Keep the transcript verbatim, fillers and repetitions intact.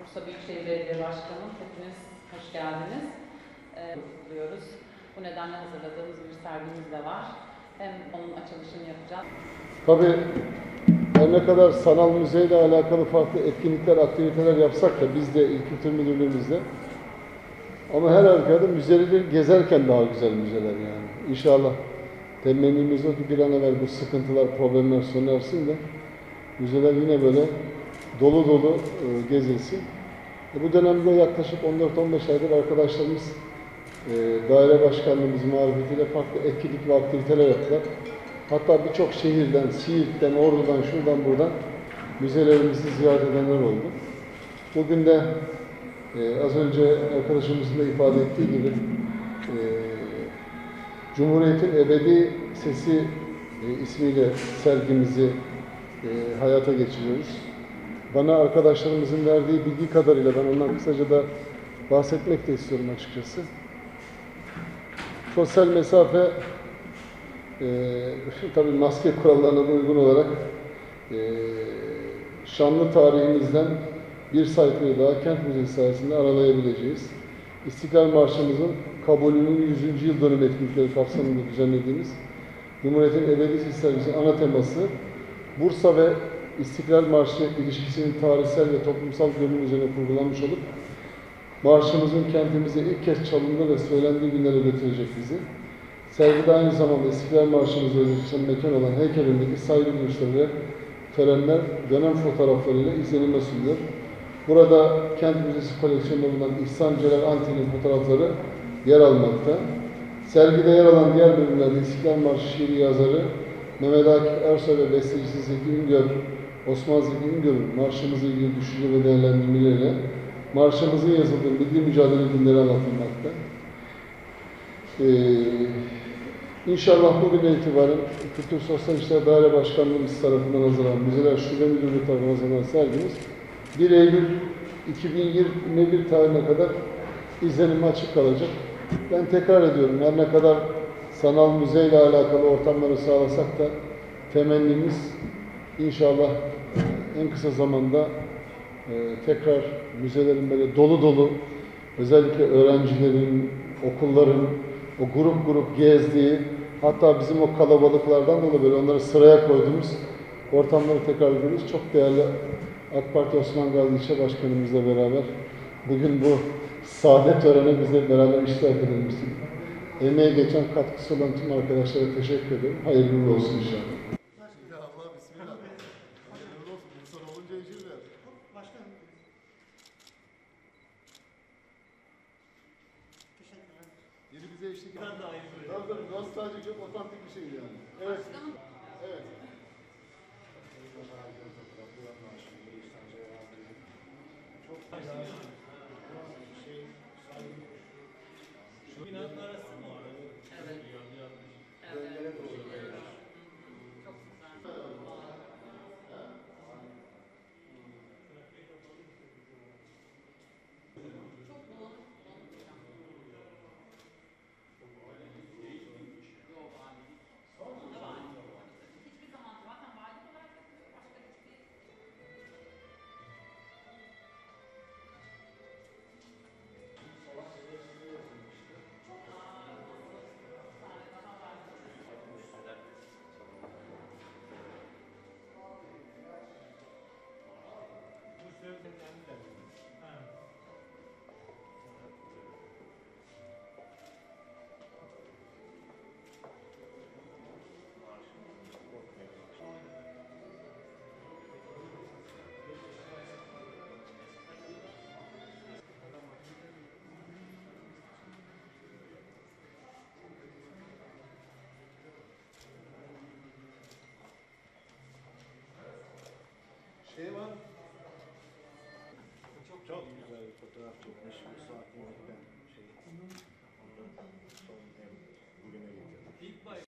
Bursa Büyükşehir Belediye Başkanım, hepiniz hoş geldiniz. Ee, kutluyoruz. Bu nedenle hazırladığımız bir sergimiz de var. Hem onun açılışını yapacağız. Tabii her ne kadar sanal müzeyle alakalı farklı etkinlikler, aktiviteler yapsak da biz de İl Kültür Müdürlüğümüzde, ama her halükarda müzeleri gezerken daha güzel müzeler yani. İnşallah temennimiz o ki bir an evvel bu sıkıntılar, problemler sona ersin de müzeler yine böyle dolu dolu e, gezilsin. E, bu dönemde yaklaşık on dört on beş aydır arkadaşlarımız e, daire başkanlığımız marifetiyle farklı etkinlik ve aktiviteler yaptılar. Hatta birçok şehirden, Siirt'ten, Ordu'dan, şuradan buradan müzelerimizi ziyaret edenler oldu. Bugün de e, az önce arkadaşımızın da ifade ettiği gibi e, Cumhuriyet'in Ebedi Sesi e, ismiyle sergimizi e, hayata geçiriyoruz. Bana arkadaşlarımızın verdiği bilgi kadarıyla ben ondan kısaca da bahsetmek de istiyorum açıkçası. Sosyal mesafe e, tabii maske kurallarına da uygun olarak e, şanlı tarihimizden bir sayfayı daha Kent Müzesi sayesinde aralayabileceğiz. İstiklal Marşımızın kabulünün yüzüncü yıl dönüm etkinlikleri kapsamında düzenlediğimiz Cumhuriyet'in Ebedi Sesi sergisinin ana teması Bursa ve İstiklal Marşı ilişkisinin tarihsel ve toplumsal görünüm üzerine kurgulanmış olup marşımızın kentimize ilk kez çalındığı ve söylendiği günlere götürecek bizi. Sergide aynı zamanda İstiklal Marşımızı özdeşleşen mekan olan heykelindeki saygı duruşları ve törenler dönem fotoğraflarıyla izlenime sunuyor. Burada Kent Müzesi koleksiyonunda bulunan İhsan Celal Antin'in fotoğrafları yer almakta. Sergide yer alan diğer bölümlerde İstiklal Marşı şiiri yazarı Mehmet Akif Ersoy ve bestecisi Zeki Üngör, Osman Zeki Üngör'ün marşımızla ilgili düşünce ve değerlendirmeleriyle marşımızın yazıldığı milli mücadele günleri anlatılmakta. Ee, İnşallah bugünden itibaren Kültür Sosyal İşler Daire Başkanlığımız tarafından hazırlanan, Müzeler Şube Müdürlüğü tarafından hazırlanan sergimiz bir Eylül iki bin yirmi bir tarihine kadar izlenime açık kalacak. Ben tekrar ediyorum, her ne kadar sanal müzeyle alakalı ortamları sağlasak da temennimiz inşallah en kısa zamanda e, tekrar müzelerin böyle dolu dolu, özellikle öğrencilerin, okulların o grup grup gezdiği, hatta bizim o kalabalıklardan dolayı böyle onları sıraya koyduğumuz ortamları tekrar görürüz. Çok değerli AK Parti Osman Gazi İlçe Başkanımızla beraber bugün bu saadet töreni bizle beraber iştirak edelim. Emeğe geçen katkısı olan tüm arkadaşlara teşekkür ederim. Hayırlı olsun inşallah. Allah bismillah. Hayırlı olsun. Bursa olunca işirler. Başkanım. Teşekkürler. Yeni bize eşlik edin. Ben de aynı böyle. Tabii tabii. Nostalji çok otantik bir şey yani. Evet. Evet. Çok güzel. Şu binanın arası mı var? Evet. Evet. Çok güzel. Şey var. Çok çok güzel bir fotoğraf çekmiş bu sakinlikten şey. Son ev bugüne getirdim.